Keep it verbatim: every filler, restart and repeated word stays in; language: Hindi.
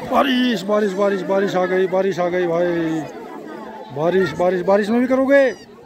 बारिश बारिश बारिश बारिश आ गई, बारिश आ गई भाई। बारिश बारिश बारिश में भी करोगे?